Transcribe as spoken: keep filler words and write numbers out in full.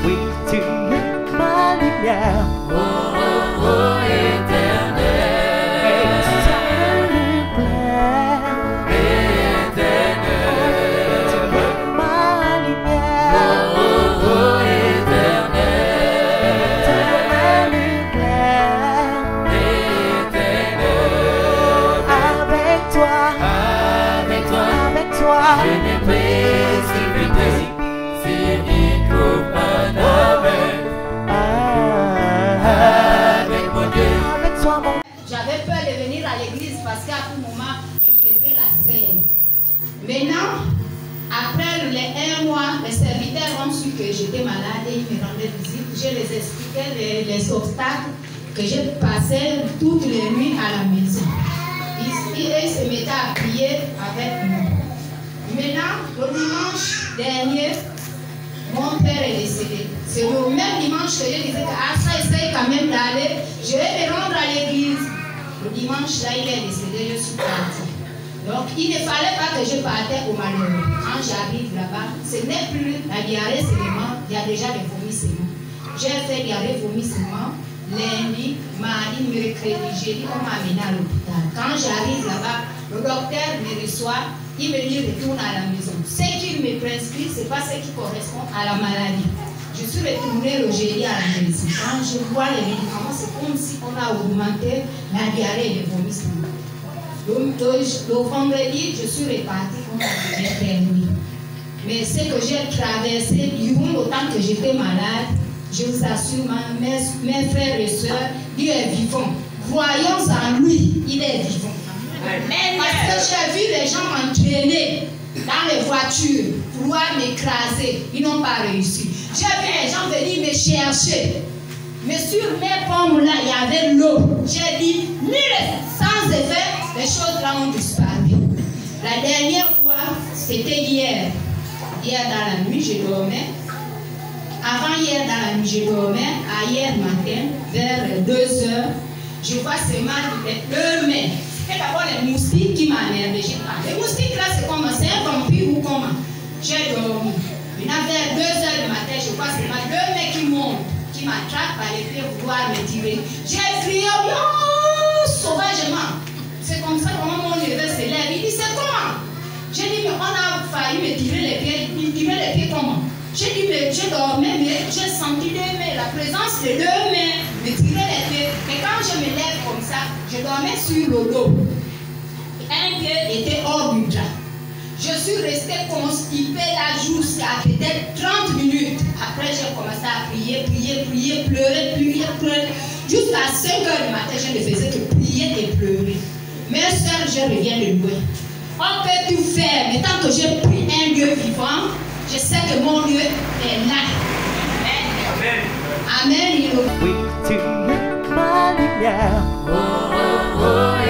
Oui, tu es ma lumière. Oh, oh, oh, éternel. Et ça me plaît. Éternel. Tu es ma lumière. Oh, oh, oh, éternel. Tu es ma lumière. Éternel. Avec toi, Avec toi, avec toi, je n'ai précipité. Si il trouve pas d'avec. Avec mon Dieu. avec toi, mon J'avais peur de venir à l'église parce qu'à tout moment, je faisais la scène. Maintenant, après les un mois, les serviteurs ont su que j'étais malade et ils me rendaient visite. Je les expliquais les, les obstacles que j'ai passés toutes les nuits à la maison. Ils, ils se mettaient à prier avec moi. Maintenant, le dimanche dernier, mon père est décédé. C'est le même dimanche que je disais que ah, ça essaye quand même d'aller. Je vais me rendre à l'église. Le dimanche, là, il est décédé, je suis partie. Donc, il ne fallait pas que je partais au malheureux. Quand j'arrive là-bas, ce n'est plus la diarrhée seulement, il y a déjà des vomissements. J'ai fait diarrhée, vomissement, lundi, mardi, mercredi, jeudi, on m'a amené à l'hôpital. Quand j'arrive là-bas, le docteur me reçoit, il me dit retourne à la maison. Ce qu'il me prescrit, ce n'est pas ce qui correspond à la maladie. Je suis retournée le jeudi à la maison. Quand je vois les médicaments, c'est comme si on a augmenté la diarrhée et les vomissements. Donc, le vendredi, je suis repartie comme j'ai permis. Mais ce que j'ai traversé durant le temps que j'étais malade, je vous assure, mes, mes frères et sœurs, Dieu est vivant. Croyons en lui, il est vivant. Amen. Parce que j'ai vu les gens m'entraîner dans les voitures pour pouvoir m'écraser. Ils n'ont pas réussi. J'ai vu les gens venir me chercher. Mais sur mes pommes là, il y avait l'eau. J'ai dit, mille sans effet, les choses là ont disparu. La dernière fois, c'était hier. Hier dans la nuit, je dormais. Avant hier dans la nuit, je dormais. À hier matin, vers deux heures, je vois seulement deux mains. C'était d'abord les moustiques qui m'énervaient. Les moustiques là, c'est comment? C'est un vampire ou comment? J'ai dormi. Maintenant, vers deux heures du matin, je vois seulement deux mains qui montent, qui m'attrapent par les pieds, vouloir me tirer. J'ai crié, oh, sauvagement. C'est comme ça que mon neveu se lève. Il dit, c'est comment? J'ai dit, mais on a failli me tirer les pieds. Il tirait les pieds comment? J'ai dit, mais je dormais, mais j'ai senti deux mains, la présence de deux mains me tirer les pieds. Et quand je me lève comme ça, je dormais sur le dos. Un pied était hors du drap. Je suis restée constipée là jusqu'à peut-être trente minutes. Après, j'ai commencé à prier, prier, prier, pleurer, prier, pleurer. Jusqu'à cinq heures du matin, je ne faisais que prier et pleurer. Mes soeurs, je reviens de loin. On peut tout faire, mais tant que je prie un Dieu vivant, je sais que mon Dieu est là. Amen. Amen. oui, tu es ma lumière. Oh, oh, oh,